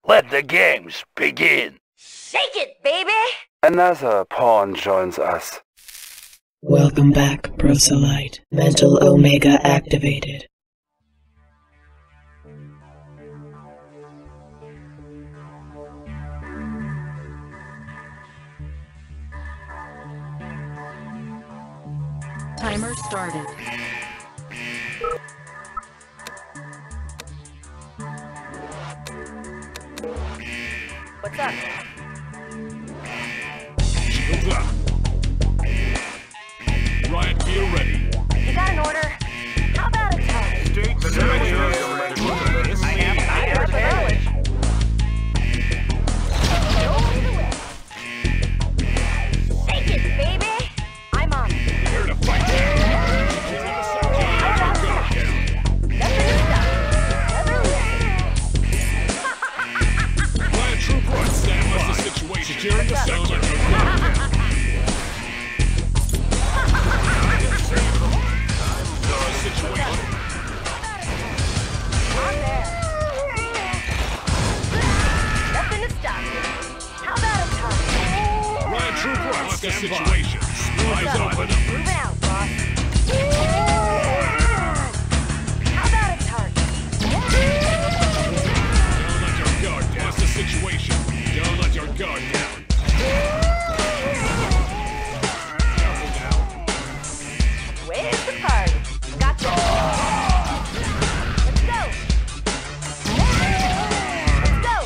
Let the games begin. Shake it, baby! Another pawn joins us. Welcome back, Proselyte. Mental Omega activated. Timer started. What's up? Shields up. Riot gear ready. You got an order? How about a time? I have the knowledge. Show me the way. Shake it, baby! I'm on. Here to fight. How about that? Nothing to stop. Never listen. Riot troop run. Stand by. What's the situation? Securing the sector. On there. Nothing to stop me. How about a time? Riot troop run. What's the situation? Eyes open. Move out, boss. How about a target? Don't let your guard down. What's the situation? Don't let your guard down. Careful now. Where's the party? Gotcha. Let's go. Let's go.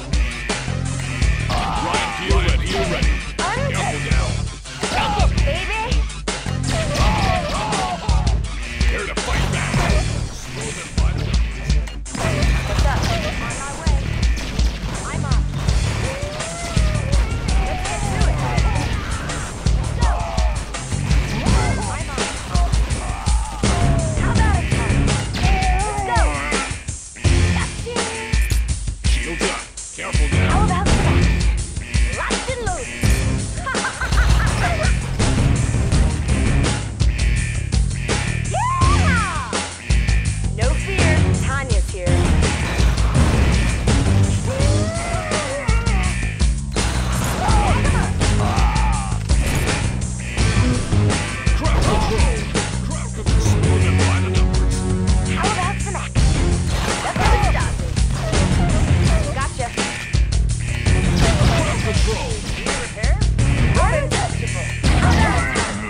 Riot gear ready. Gear ready. Careful now. Take it, baby. Here to fight back. Smooth and violent. What's up? On my way. I'm on. Let's get to it. Let's go. I'm on. How about a time? Let's go. Gotcha. Shields up. Careful now. How about that? Locked and loaded. Yeah! No fear, Tanya's here. Crowd control. Crowd control. Smooth and violent upwards. How about some action? Nothing to stop me. Gotcha. Crowd control. Gear repair? Untouchable. How about a time?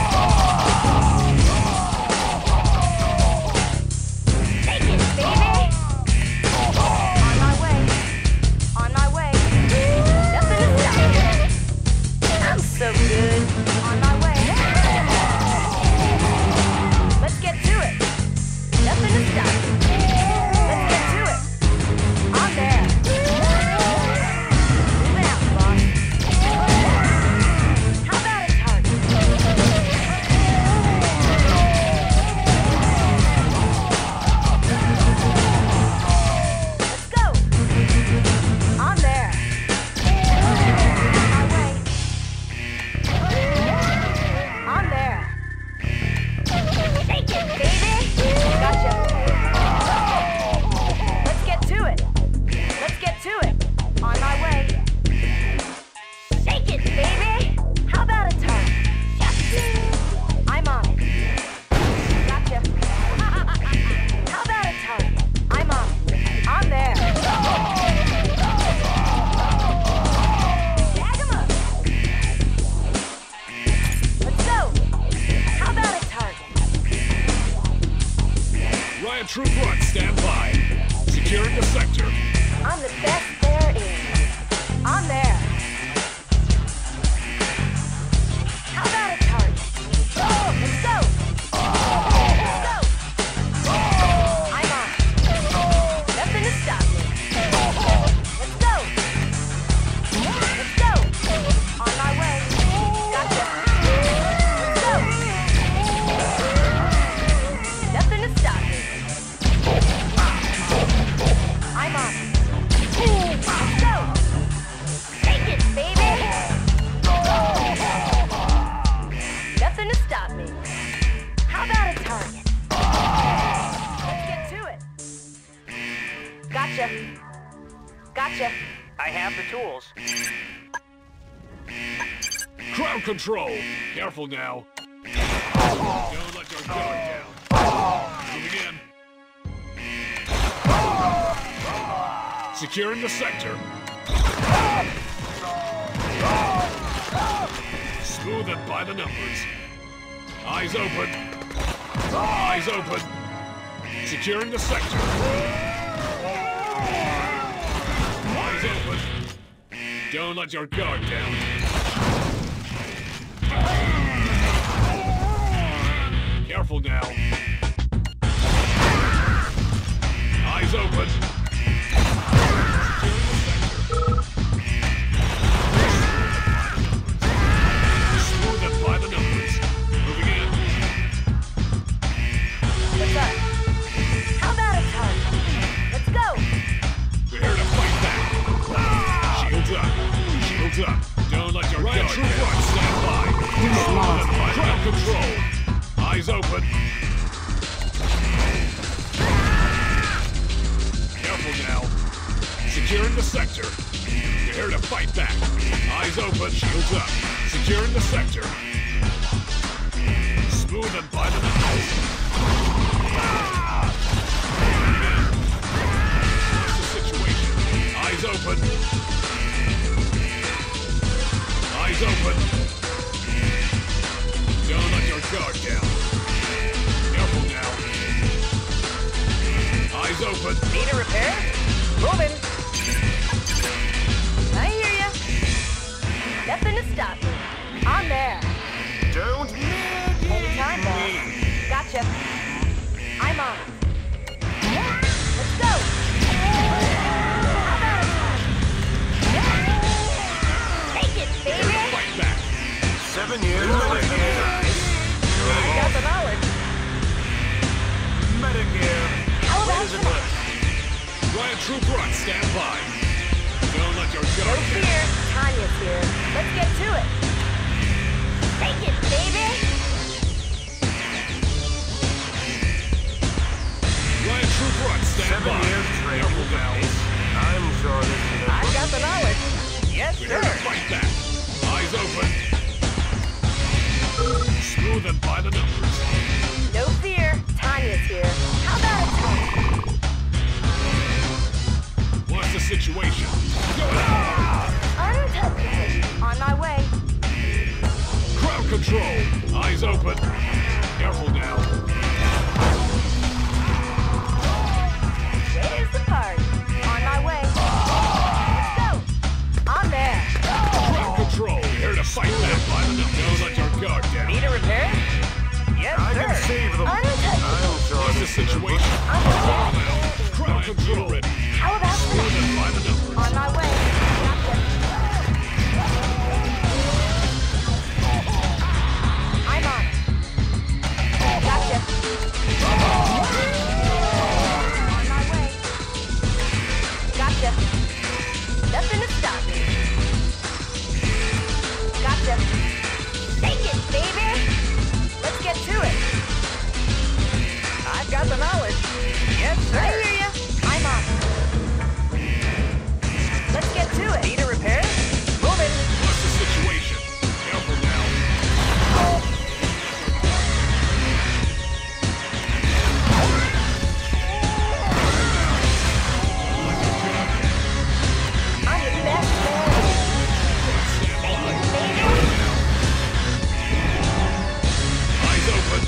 Take it, baby! On my way. On my way. Nothing to stop me. I'm so good. On my way. Let's get to it. Nothing to stop me. Let's get to it. On there. Moving out, boss. How about a target? Let's go. On there. On my way. On there. Shake it, baby. Gotcha. Let's get to it. Let's get to it. On my way. Shake it, baby. How about a time? I'm on it. Gotcha. How about a target? I'm on it. On there. Tag 'em up. Let's go. How about a target? Riot troop run. Stand by. Securing the sector. I'm the best there is. On there. How about a target? Let's go. Let's go. I'm on. Nothing to stop me. Let's go. Let's go. On my way. Gotcha. Let's go. Nothing to stop me. I'm on. Let's go. Take it, baby. Nothing to stop me. How about a target? Let's get to it. Gotcha. Gotcha. I have the tools. Crowd control. Careful now. Don't let your guard down. Moving in. Securing the sector. Smooth it by the numbers. Eyes open. Eyes open. Securing the sector. Eyes open. Don't let your guard down. Careful now. Eyes open. Smooth it by the numbers. Moving in. What's up? How about a tug? Let's go. We're here to fight back. Shields up. Shields up. Don't let your guard down. Stand by. Crowd control. Eyes open. Careful now. Securing the sector. We're here to fight back. Eyes open. Shields up. Securing the sector. Smooth and by the numbers. What's the situation? Eyes open. Eyes open. Don't let your guard down. Careful now. Eyes open. Need a repair? Moving. I hear ya. Nothing to stop me. I'm there. Don't Anytime, boss. Gotcha. I'm on. Let's go. How about it? Take it, baby. Fight back. 7 years I got the knowledge. Metagear. How about tonight? Riot Troop Run, stand by. Don't let your No guard down. fear. Tanya's here. Let's get to it. Take it, baby. Riot Troop Run, stand 7 by. years training. Careful now. I'm sure this is I got the knowledge. Yes, We're here to sir. fight back. Eyes open. Smooth and by the numbers. No fear. Tanya's here. How about a tug? What's the situation? Go ahead. Untouchable. On my way. Crowd control. Eyes open. Careful now. Where's the party? On my way. Let's go. I'm there. Crowd control. Here to fight back by the numbers. Don't let your guard down. Need a repair? Yes, I sir. can save them. Untouchable. I'm sure What's the this is situation? Understand. Crowd control ready. How about Smooth tonight? and by the numbers. On my way. Gotcha. I'm on it. Gotcha. On my way. Gotcha. Nothing to stop me. Gotcha. Take it, baby. Let's get to it. I've got the knowledge. Yes, I sir. hear ya. I'm on it. Let's get to it. Need a repair? Moving. What's the situation? Careful now. I'm the best man. Take it, baby. Eyes open.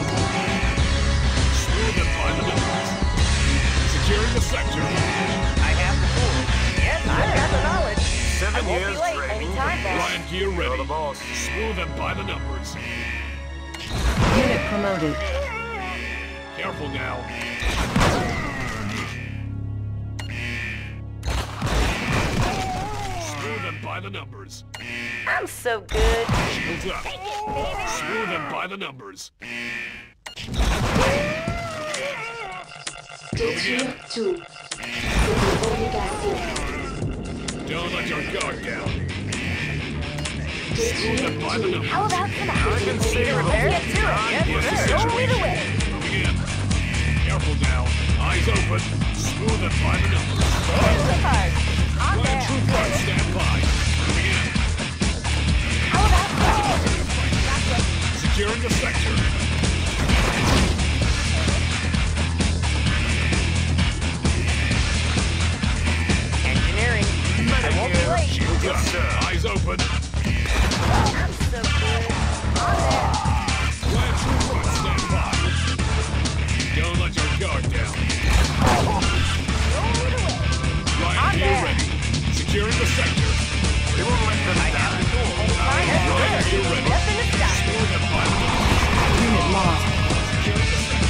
Smooth and by the numbers. Securing the sector. I have the tools. Yes, I've got the knowledge. 7 I won't years be late training. anytime, boss. Ryan gear You're ready. the boss. Smooth and by the numbers. Unit promoted. Careful now. Smooth and by the numbers. I'm so good. Shields up. Take it, baby. Smooth and by the numbers. Station 2. Omega Don't let your guard down. Smooth and by the numbers. How about tonight? I can save them. Let's get to it. What's the Don't lead situation? away. Moving in. Careful now. Eyes open. Smooth and by the numbers. There's the party. I'm Ryan there. Troop Shields up. Eyes open. I'm so good. On there. Riot Troop 1, stand by. Don't let your guard down. Riot gear ready. Securing the sector. We won't let them down. Riot gear ready. Nothing to stop me. Destroy the pilot. Unit lost. Securing the sector.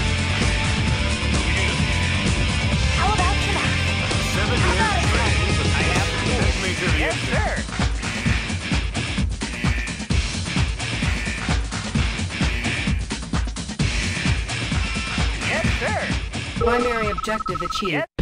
How about tonight? 7 years training. I have the tools. Let me give you. Yes, sir. Yes, sir. Primary objective achieved. Yes.